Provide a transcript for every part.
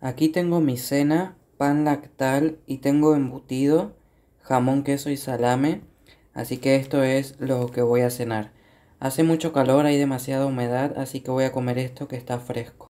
Aquí tengo mi cena, pan lactal y tengo embutido, jamón, queso y salame. Así que esto es lo que voy a cenar. Hace mucho calor, hay demasiada humedad, así que voy a comer esto que está fresco.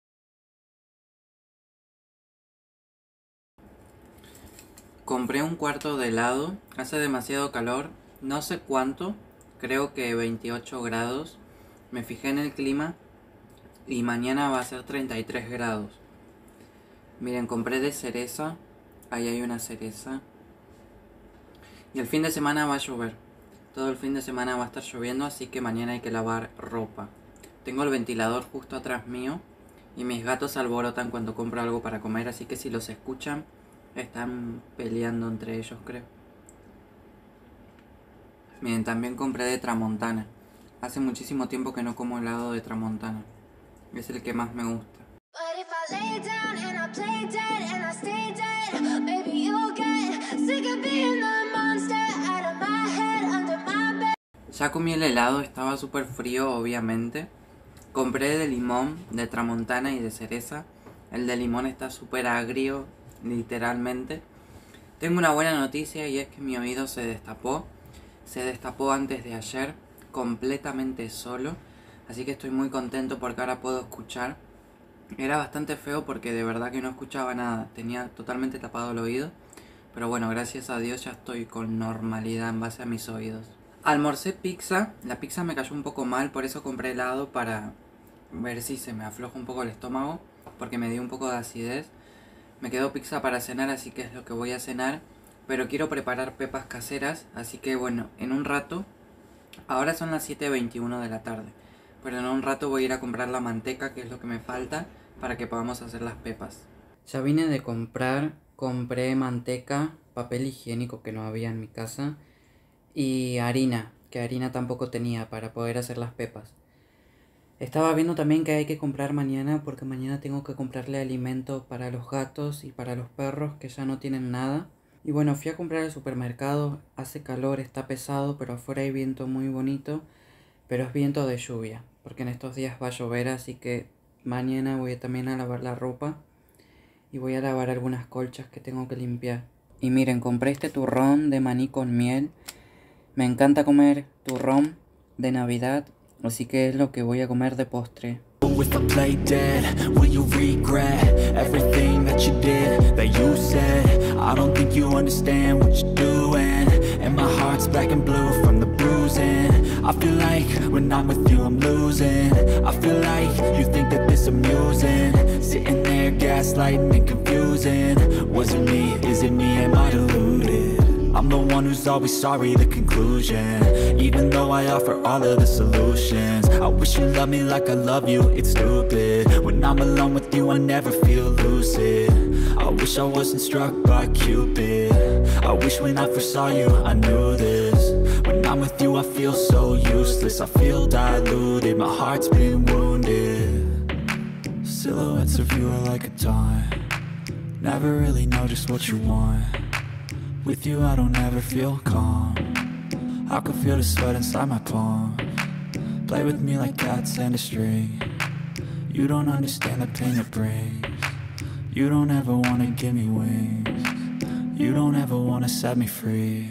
Compré un cuarto de helado, hace demasiado calor, no sé cuánto, creo que 28 grados. Me fijé en el clima y mañana va a ser 33 grados. Miren, compré de cereza, ahí hay una cereza. Y el fin de semana va a llover. Todo el fin de semana va a estar lloviendo, así que mañana hay que lavar ropa. Tengo el ventilador justo atrás mío y mis gatos se alborotan cuando compro algo para comer, así que si los escuchan, están peleando entre ellos, creo. Miren, también compré de Tramontana. Hace muchísimo tiempo que no como helado de Tramontana. Es el que más me gusta. Ya comí el helado, estaba súper frío, obviamente. Compré de limón, de Tramontana y de cereza. El de limón está súper agrio, literalmente. Tengo una buena noticia y es que mi oído se destapó. Se destapó antes de ayer, completamente solo. Así que estoy muy contento porque ahora puedo escuchar. Era bastante feo porque de verdad que no escuchaba nada. Tenía totalmente tapado el oído. Pero bueno, gracias a Dios ya estoy con normalidad en base a mis oídos. Almorcé pizza. La pizza me cayó un poco mal, por eso compré helado para ver si se me afloja un poco el estómago. Porque me dio un poco de acidez. Me quedó pizza para cenar, así que es lo que voy a cenar. Pero quiero preparar pepas caseras, así que bueno, en un rato. Ahora son las 7:21 de la tarde. Pero en un rato voy a ir a comprar la manteca, que es lo que me falta, para que podamos hacer las pepas. Ya vine de comprar, compré manteca, papel higiénico que no había en mi casa, y harina, que harina tampoco tenía para poder hacer las pepas. Estaba viendo también que hay que comprar mañana porque mañana tengo que comprarle alimento para los gatos y para los perros que ya no tienen nada. Y bueno, fui a comprar al supermercado, hace calor, está pesado, pero afuera hay viento muy bonito, pero es viento de lluvia, porque en estos días va a llover, así que mañana voy también a lavar la ropa y voy a lavar algunas colchas que tengo que limpiar. Y miren, compré este turrón de maní con miel. Me encanta comer turrón de Navidad, así que es lo que voy a comer de postre. If I play dead, will you regret everything that you did, that you said? I don't think you understand what you're doing, and my heart's black and blue from the bruising. I feel like when I'm with you I'm losing. I feel like you think that this amusing, sitting there gaslighting and confusing. Was it me? Is it me? Am I deluded? I'm the one who's always sorry, the conclusion. Even though I offer all of the solutions, I wish you loved me like I love you, it's stupid. When I'm alone with you I never feel lucid. I wish I wasn't struck by Cupid. I wish when I first saw you I knew this. When I'm with you I feel so useless, I feel diluted, my heart's been wounded. Silhouettes of you are like a taunt. Never really know just what you want. With you I don't ever feel calm. I can feel the sweat inside my palm. Play with me like cats and a string. You don't understand the pain it brings. You don't ever wanna give me wings. You don't ever wanna set me free.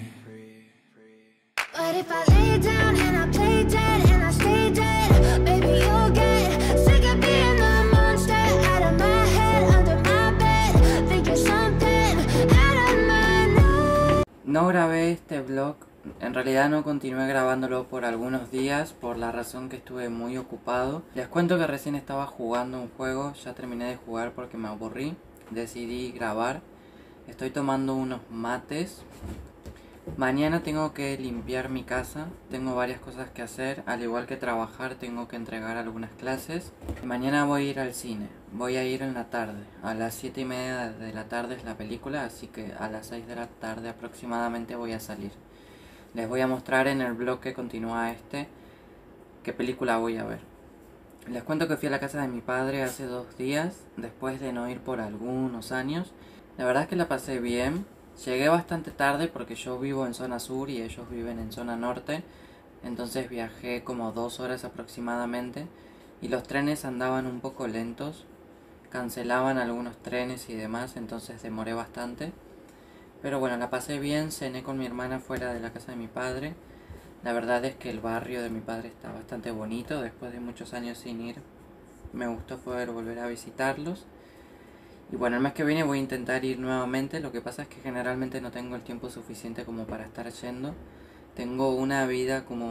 But if I lay down and I play dead and I stay dead, baby you'll get sick of being the monster out of my head, under my bed, thinking something out of my nose. No grabé este vlog, en realidad no continué grabándolo por algunos días por la razón que estuve muy ocupado. Les cuento que recién estaba jugando un juego, ya terminé de jugar porque me aburrí, decidí grabar. Estoy tomando unos mates. Mañana tengo que limpiar mi casa, tengo varias cosas que hacer, al igual que trabajar tengo que entregar algunas clases. Mañana voy a ir al cine, voy a ir en la tarde, a las 7:30 de la tarde es la película, así que a las 6 de la tarde aproximadamente voy a salir. Les voy a mostrar en el vlog que continúa qué película voy a ver. Les cuento que fui a la casa de mi padre hace 2 días, después de no ir por algunos años. La verdad es que la pasé bien. Llegué bastante tarde porque yo vivo en zona sur y ellos viven en zona norte. Entonces viajé como 2 horas aproximadamente. Y los trenes andaban un poco lentos. cancelaban algunos trenes y demás, entonces demoré bastante. Pero bueno, la pasé bien, cené con mi hermana fuera de la casa de mi padre. La verdad es que el barrio de mi padre está bastante bonito, después de muchos años sin ir, me gustó poder volver a visitarlos. Y bueno, el mes que viene voy a intentar ir nuevamente, lo que pasa es que generalmente no tengo el tiempo suficiente como para estar yendo. Tengo una vida como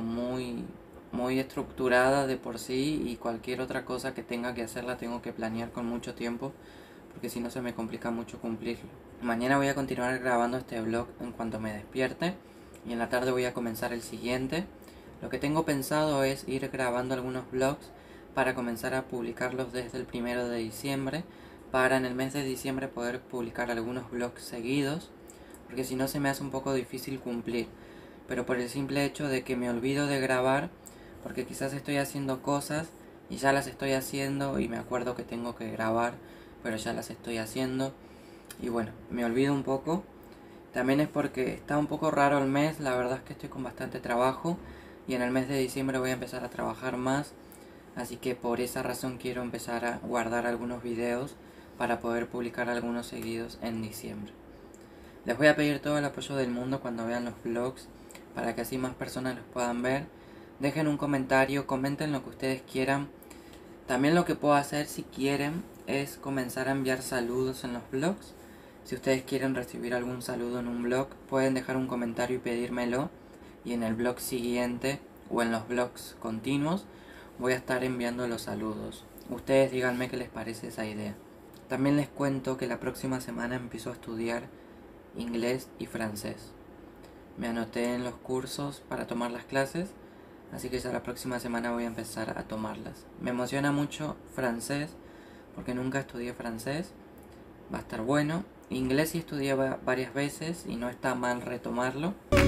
muy estructurada de por sí y cualquier otra cosa que tenga que hacer la tengo que planear con mucho tiempo, porque si no se me complica mucho cumplirlo. Mañana voy a continuar grabando este vlog en cuanto me despierte y en la tarde voy a comenzar el siguiente. Lo que tengo pensado es ir grabando algunos vlogs para comenzar a publicarlos desde el 1 de diciembre, para en el mes de diciembre poder publicar algunos vlogs seguidos, porque si no se me hace un poco difícil cumplir. Pero por el simple hecho de que me olvido de grabar, porque quizás estoy haciendo cosas y ya las estoy haciendo y me acuerdo que tengo que grabar, pero ya las estoy haciendo y bueno, me olvido un poco. También es porque está un poco raro el mes, la verdad es que estoy con bastante trabajo y en el mes de diciembre voy a empezar a trabajar más, así que por esa razón quiero empezar a guardar algunos videos para poder publicar algunos seguidos en diciembre. Les voy a pedir todo el apoyo del mundo cuando vean los vlogs, para que así más personas los puedan ver. Dejen un comentario, comenten lo que ustedes quieran. También lo que puedo hacer si quieren es comenzar a enviar saludos en los vlogs. Si ustedes quieren recibir algún saludo en un vlog, pueden dejar un comentario y pedírmelo, y en el vlog siguiente o en los vlogs continuos voy a estar enviando los saludos. Ustedes díganme qué les parece esa idea. También les cuento que la próxima semana empiezo a estudiar inglés y francés. Me anoté en los cursos para tomar las clases, así que ya la próxima semana voy a empezar a tomarlas. Me emociona mucho francés, porque nunca estudié francés. Va a estar bueno. Inglés sí estudié varias veces y no está mal retomarlo.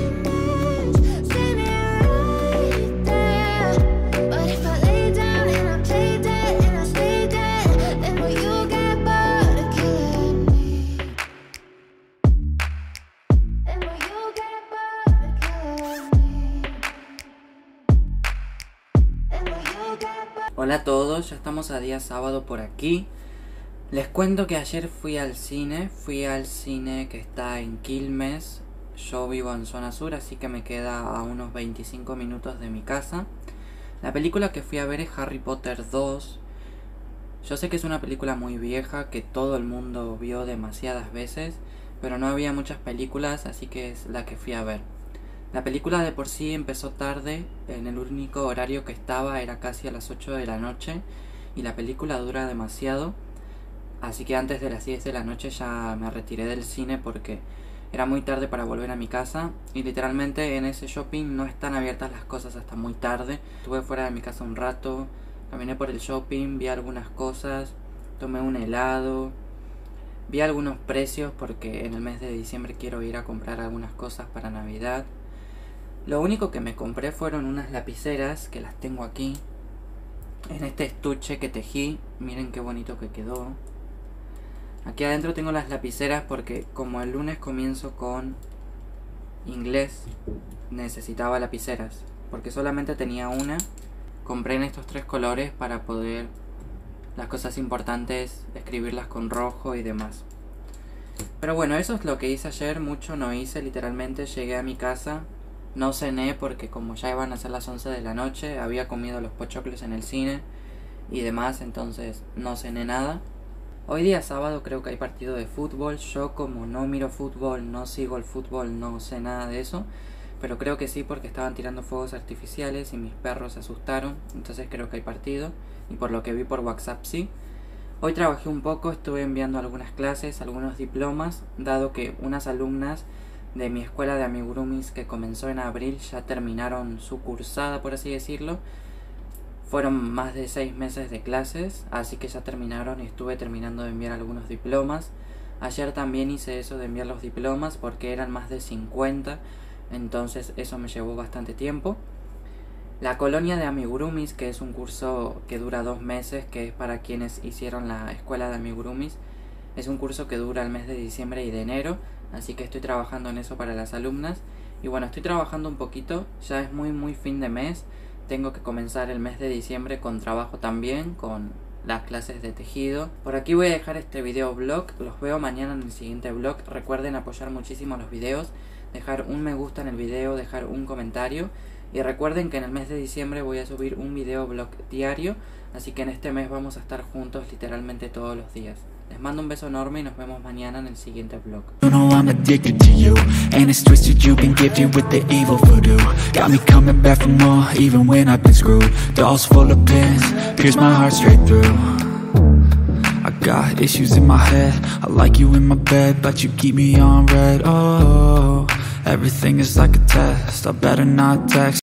Hola a todos, ya estamos a día sábado por aquí. Les cuento que ayer fui al cine que está en Quilmes. Yo vivo en zona sur, así que me queda a unos 25 minutos de mi casa. La película que fui a ver es Harry Potter 2. Yo sé que es una película muy vieja, que todo el mundo vio demasiadas veces, pero no había muchas películas, así que es la que fui a ver. La película de por sí empezó tarde, en el único horario que estaba era casi a las 8 de la noche, y la película dura demasiado, así que antes de las 10 de la noche ya me retiré del cine porque era muy tarde para volver a mi casa, y literalmente en ese shopping no están abiertas las cosas hasta muy tarde. Estuve fuera de mi casa un rato, caminé por el shopping, vi algunas cosas, tomé un helado, vi algunos precios porque en el mes de diciembre quiero ir a comprar algunas cosas para Navidad. Lo único que me compré fueron unas lapiceras, que las tengo aquí, en este estuche que tejí. Miren qué bonito que quedó. Aquí adentro tengo las lapiceras porque como el lunes comienzo con inglés, necesitaba lapiceras, porque solamente tenía una. Compré en estos 3 colores para poder las cosas importantes escribirlas con rojo y demás. Pero bueno, eso es lo que hice ayer. Mucho no hice, literalmente llegué a mi casa. No cené porque como ya iban a ser las 11 de la noche, había comido los pochoclos en el cine y demás, entonces no cené nada. Hoy día sábado creo que hay partido de fútbol. Yo como no miro fútbol, no sigo el fútbol, no sé nada de eso, pero creo que sí porque estaban tirando fuegos artificiales y mis perros se asustaron, entonces creo que hay partido, y por lo que vi por WhatsApp sí. Hoy trabajé un poco, estuve enviando algunas clases, algunos diplomas, dado que unas alumnas de mi escuela de amigurumis que comenzó en abril ya terminaron su cursada, por así decirlo. Fueron más de 6 meses de clases, así que ya terminaron y estuve terminando de enviar algunos diplomas. Ayer también hice eso de enviar los diplomas porque eran más de 50, entonces eso me llevó bastante tiempo. La colonia de amigurumis, que es un curso que dura 2 meses, que es para quienes hicieron la escuela de amigurumis, es un curso que dura el mes de diciembre y de enero, así que estoy trabajando en eso para las alumnas. Y bueno, estoy trabajando un poquito, ya es muy fin de mes. Tengo que comenzar el mes de diciembre con trabajo también, con las clases de tejido. Por aquí voy a dejar este video blog, los veo mañana en el siguiente blog. Recuerden apoyar muchísimo los videos, dejar un me gusta en el video, dejar un comentario. Y recuerden que en el mes de diciembre voy a subir un video blog diario, así que en este mes vamos a estar juntos literalmente todos los días. Les mando un beso enorme y nos vemos mañana en el siguiente vlog. You know I'm addicted to you, and it's twisted, you've been gifted with the evil voodoo. Got me coming back for more, even when I've been screwed. Dolls full of pins, pierce my heart straight through. I got issues in my head, I like you in my bed, but you keep me on red. Oh, everything is like a test, I better not text.